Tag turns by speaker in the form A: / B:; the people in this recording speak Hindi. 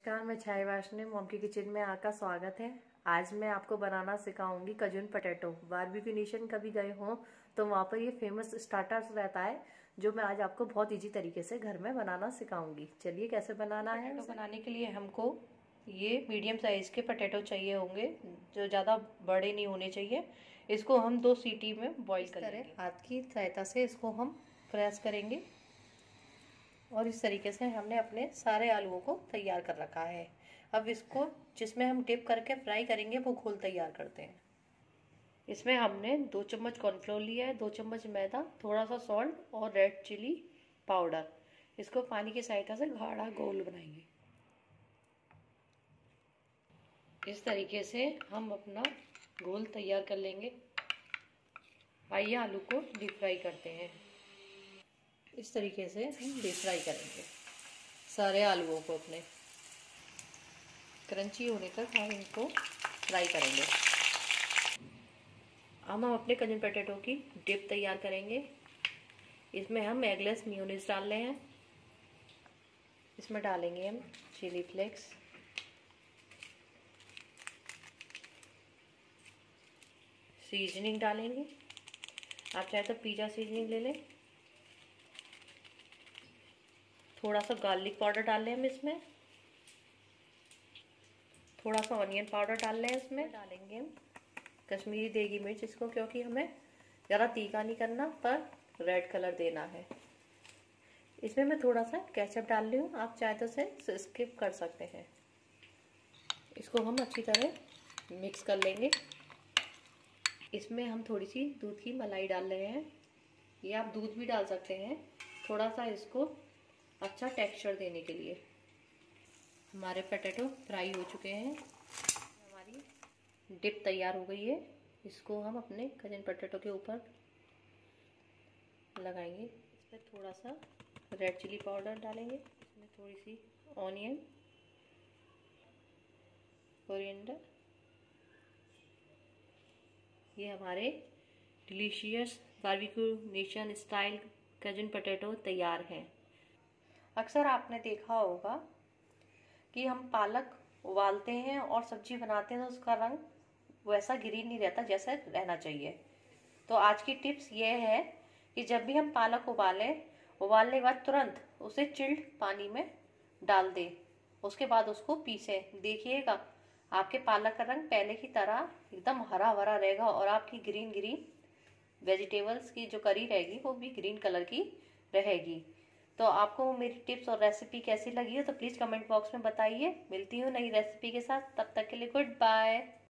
A: नमस्कार, मैं छाया वाशनी मॉम की किचन में आपका स्वागत है। आज मैं आपको बनाना सिखाऊंगी कजून पटेटो। बारबेक्यू नेशन कभी गए हो तो वहाँ पर ये फेमस स्टार्टर्स रहता है जो मैं आज आपको बहुत इजी तरीके से घर में बनाना सिखाऊंगी। चलिए कैसे बनाना है।
B: पटेटो बनाने के लिए हमको ये मीडियम साइज़ के पटेटो चाहिए होंगे, जो ज़्यादा बड़े नहीं होने चाहिए। इसको हम 2 सीटी में बॉईल करेंगे।
A: हाथ की सहायता से इसको हम प्रेस करेंगे और इस तरीके से हमने अपने सारे आलूओं को तैयार कर रखा है। अब इसको जिसमें हम डिप करके फ्राई करेंगे वो घोल तैयार करते हैं। इसमें हमने 2 चम्मच कॉर्नफ्लोर लिया है, 2 चम्मच मैदा, थोड़ा सा सॉल्ट और रेड चिली पाउडर। इसको पानी की सहायता से गाढ़ा घोल बनाएंगे। इस तरीके से हम अपना घोल तैयार कर लेंगे। आइए आलू को डीप फ्राई करते हैं। इस तरीके से हम डीप फ्राई करेंगे सारे आलूओं को। अपने क्रंची होने तक हम इनको फ्राई करेंगे। अब हम अपने कजन पटेटो की डिप तैयार करेंगे। इसमें हम एगलेस मेयोनीज डाल रहे हैं। इसमें डालेंगे हम चिली फ्लेक्स, सीजनिंग डालेंगे। आप चाहे तो पिज़्ज़ा सीजनिंग ले लें। थोड़ा सा गार्लिक पाउडर डाल लें हम इसमें। थोड़ा सा ऑनियन पाउडर डाल लें। इसमें डालेंगे हम कश्मीरी देगी मिर्च, इसको क्योंकि हमें ज़्यादा तीखा नहीं करना पर रेड कलर देना है। इसमें मैं थोड़ा सा केचप डाल रही हूँ, आप चाहे तो इसे स्किप कर सकते हैं। इसको हम अच्छी तरह मिक्स कर लेंगे। इसमें हम थोड़ी सी दूध की मलाई डाल रहे हैं, या आप दूध भी डाल सकते हैं थोड़ा सा, इसको अच्छा टेक्सचर देने के लिए। हमारे पटेटो फ्राई हो चुके हैं। हमारी डिप तैयार हो गई है। इसको हम अपने कजन पटेटो के ऊपर लगाएंगे। इसमें थोड़ा सा रेड चिली पाउडर डालेंगे। इसमें थोड़ी सी ऑनियन, कोरिएंडर। ये हमारे delicious barbecue nation style Cajun potato तैयार हैं। अक्सर आपने देखा होगा कि हम पालक उबालते हैं और सब्जी बनाते हैं तो उसका रंग वैसा ग्रीन नहीं रहता जैसा रहना चाहिए। तो आज की टिप्स ये है कि जब भी हम पालक उबालें, उबालने के बाद तुरंत उसे चिल्ड पानी में डाल दें। उसके बाद उसको पीसें। देखिएगा आपके पालक का रंग पहले की तरह एकदम हरा भरा रहेगा और आपकी ग्रीन ग्रीन वेजिटेबल्स की जो करी रहेगी वो भी ग्रीन कलर की रहेगी। तो आपको मेरी टिप्स और रेसिपी कैसी लगी हो तो प्लीज़ कमेंट बॉक्स में बताइए। मिलती हूँ नई रेसिपी के साथ, तब तक के लिए गुड बाय।